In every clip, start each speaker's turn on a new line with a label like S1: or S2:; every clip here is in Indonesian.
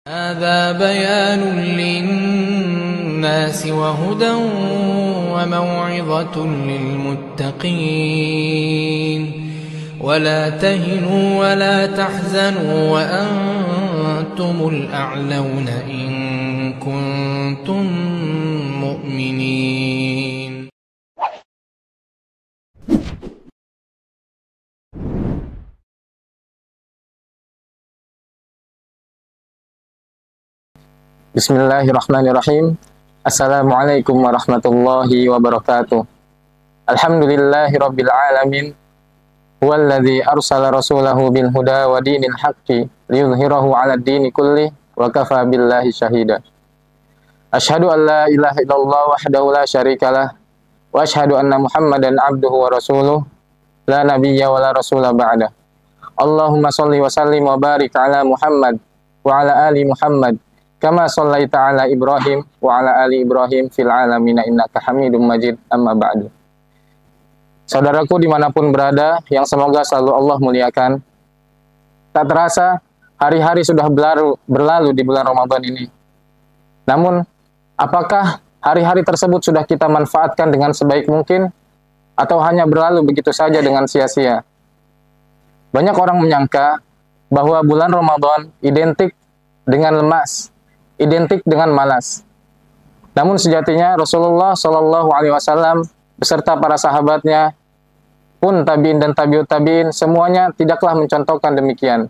S1: هذا بيان للناس وهدى وموعظة للمتقين ولا تهنوا ولا تحزنوا وأنتم الأعلون إن كنتم مؤمنين.
S2: Bismillahirrahmanirrahim. Assalamualaikum warahmatullahi wabarakatuh. Alhamdulillahi rabbil alamin. Huwallazi arsala rasulahu bil huda wa dinil haqqi liyudhhirahu 'ala ad-dini kulli wa kafa billahi syahida. Asyhadu an la ilaha illallah wahdahu la syarikalah wa asyhadu anna Muhammadan 'abduhu wa rasuluh la nabiyya wa la rasula ba'da. Allahumma shalli wa sallim wa barik 'ala Muhammad wa 'ala ali Muhammad kama shallaita ala Ibrahim wa ala ali Ibrahim fil alamina innaka Hamidum Majid, amma ba'du. Saudaraku dimanapun berada, yang semoga selalu Allah muliakan. Tak terasa hari-hari sudah berlalu di bulan Ramadan ini. Namun, apakah hari-hari tersebut sudah kita manfaatkan dengan sebaik mungkin atau hanya berlalu begitu saja dengan sia-sia? Banyak orang menyangka bahwa bulan Ramadan identik dengan lemas, identik dengan malas. Namun sejatinya Rasulullah Shallallahu Alaihi Wasallam beserta para sahabatnya pun tabiin dan tabiut tabiin semuanya tidaklah mencontohkan demikian.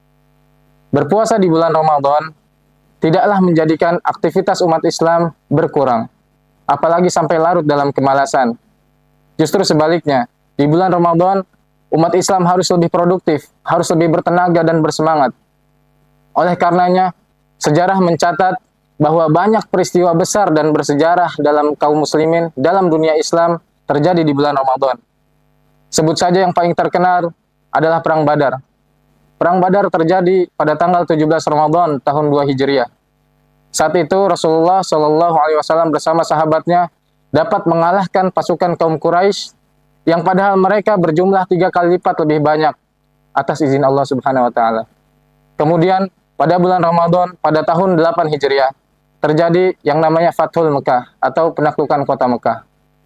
S2: Berpuasa di bulan Ramadan tidaklah menjadikan aktivitas umat Islam berkurang, apalagi sampai larut dalam kemalasan. Justru sebaliknya, di bulan Ramadan umat Islam harus lebih produktif, harus lebih bertenaga dan bersemangat. Oleh karenanya, sejarah mencatat bahwa banyak peristiwa besar dan bersejarah dalam kaum muslimin, dalam dunia Islam, terjadi di bulan Ramadan. Sebut saja yang paling terkenal adalah Perang Badar. Perang Badar terjadi pada tanggal 17 Ramadan tahun 2 Hijriah. Saat itu Rasulullah Shallallahu Alaihi Wasallam bersama sahabatnya dapat mengalahkan pasukan kaum Quraisy yang padahal mereka berjumlah 3 kali lipat lebih banyak atas izin Allah Subhanahu Wa Taala. Kemudian pada bulan Ramadan, pada tahun 8 Hijriah, terjadi yang namanya Fathul Mekah, atau penaklukan kota Mekah.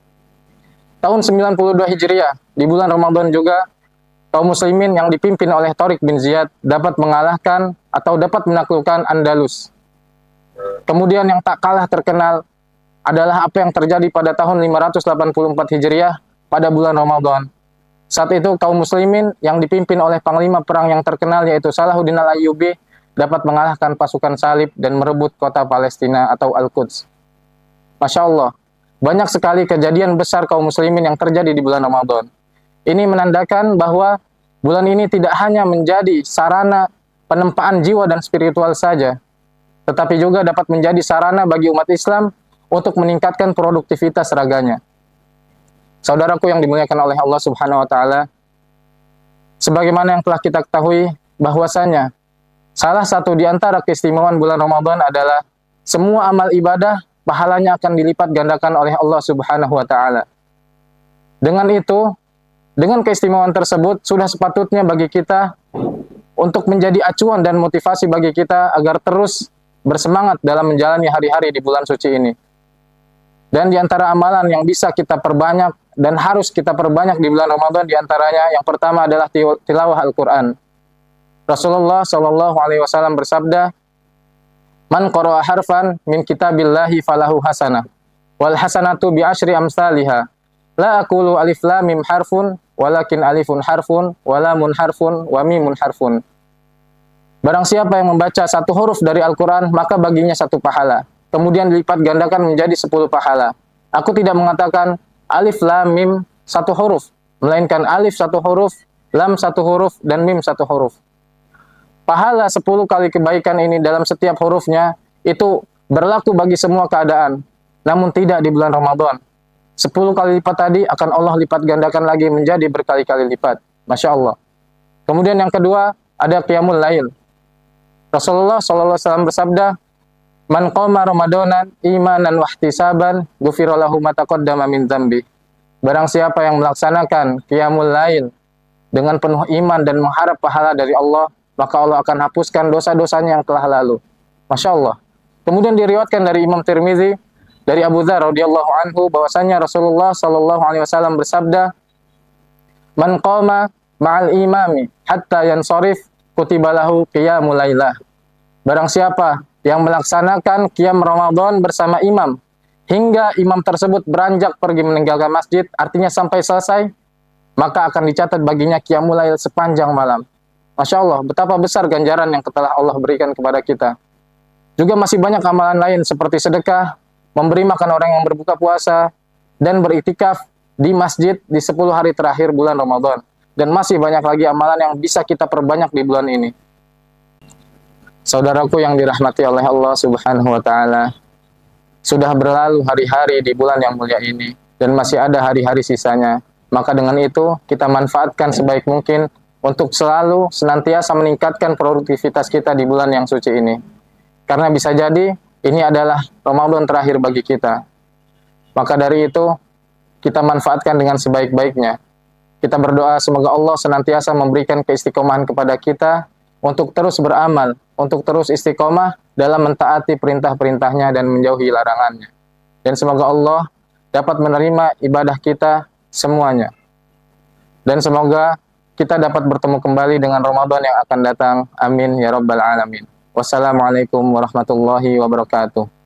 S2: Tahun 92 Hijriah, di bulan Ramadan juga, kaum muslimin yang dipimpin oleh Tariq bin Ziyad dapat mengalahkan atau dapat menaklukkan Andalus. Kemudian yang tak kalah terkenal adalah apa yang terjadi pada tahun 584 Hijriah, pada bulan Ramadan. Saat itu kaum muslimin yang dipimpin oleh panglima perang yang terkenal yaitu Salahuddin al-Ayyubi dapat mengalahkan pasukan salib dan merebut kota Palestina atau Al-Quds. Masya Allah, banyak sekali kejadian besar kaum muslimin yang terjadi di bulan Ramadan. Ini menandakan bahwa bulan ini tidak hanya menjadi sarana penempaan jiwa dan spiritual saja, tetapi juga dapat menjadi sarana bagi umat Islam untuk meningkatkan produktivitas raganya. Saudaraku yang dimuliakan oleh Allah Subhanahu wa Ta'ala, sebagaimana yang telah kita ketahui bahwasanya salah satu di antara keistimewaan bulan Ramadan adalah semua amal ibadah pahalanya akan dilipat gandakan oleh Allah Subhanahu wa Ta'ala. Dengan itu, dengan keistimewaan tersebut, sudah sepatutnya bagi kita untuk menjadi acuan dan motivasi bagi kita agar terus bersemangat dalam menjalani hari-hari di bulan suci ini. Dan di antara amalan yang bisa kita perbanyak dan harus kita perbanyak di bulan Ramadan, di antaranya yang pertama adalah tilawah Al-Quran. Rasulullah Shallallahu Alaihi Wasallam bersabda, "Man qara'a harfan min kitabillahi falahu hasanah, wal hasanatu bi asyri amsalihha. La aqulu alif lam mim harfun, walakin alifun harfun, wa lamun harfun, wa mimun harfun." Barang siapa yang membaca satu huruf dari Al-Quran, maka baginya 1 pahala. Kemudian dilipat gandakan menjadi 10 pahala. Aku tidak mengatakan alif lam mim 1 huruf, melainkan alif 1 huruf, lam 1 huruf, dan mim 1 huruf. Pahala 10 kali kebaikan ini dalam setiap hurufnya itu berlaku bagi semua keadaan. Namun tidak di bulan Ramadan. 10 kali lipat tadi akan Allah lipat gandakan lagi menjadi berkali-kali lipat. Masya Allah. Kemudian yang kedua ada Qiyamul Lail. Rasulullah SAW bersabda, "Man qama Ramadanan imanan wahtisaban ghufira lahu ma taqaddama min dzambi." Barang siapa yang melaksanakan Qiyamul Lail dengan penuh iman dan mengharap pahala dari Allah, maka Allah akan hapuskan dosa-dosanya yang telah lalu. Masya Allah. Kemudian diriwayatkan dari Imam Tirmizi dari Abu Dzar radhiyallahu anhu bahwasanya Rasulullah sallallahu alaihi wasallam bersabda, "Man qama ma'al imami hatta yansharif kutiba lahu qiyamul lailah." Barang siapa yang melaksanakan qiyam Ramadan bersama imam hingga imam tersebut beranjak pergi meninggalkan masjid, artinya sampai selesai, maka akan dicatat baginya qiyamul lail sepanjang malam. Masya Allah, betapa besar ganjaran yang telah Allah berikan kepada kita. Juga masih banyak amalan lain seperti sedekah, memberi makan orang yang berbuka puasa, dan beriktikaf di masjid di 10 hari terakhir bulan Ramadan. Dan masih banyak lagi amalan yang bisa kita perbanyak di bulan ini. Saudaraku yang dirahmati oleh Allah Subhanahu wa Ta'ala, sudah berlalu hari-hari di bulan yang mulia ini, dan masih ada hari-hari sisanya. Maka dengan itu, kita manfaatkan sebaik mungkin untuk selalu senantiasa meningkatkan produktivitas kita di bulan yang suci ini. Karena bisa jadi ini adalah Ramadan terakhir bagi kita. Maka dari itu, kita manfaatkan dengan sebaik-baiknya. Kita berdoa semoga Allah senantiasa memberikan keistiqomahan kepada kita untuk terus beramal, untuk terus istiqomah dalam mentaati perintah-perintahnya dan menjauhi larangannya. Dan semoga Allah dapat menerima ibadah kita semuanya. Dan semoga kita dapat bertemu kembali dengan Ramadan yang akan datang. Amin ya rabbal alamin. Wassalamualaikum warahmatullahi wabarakatuh.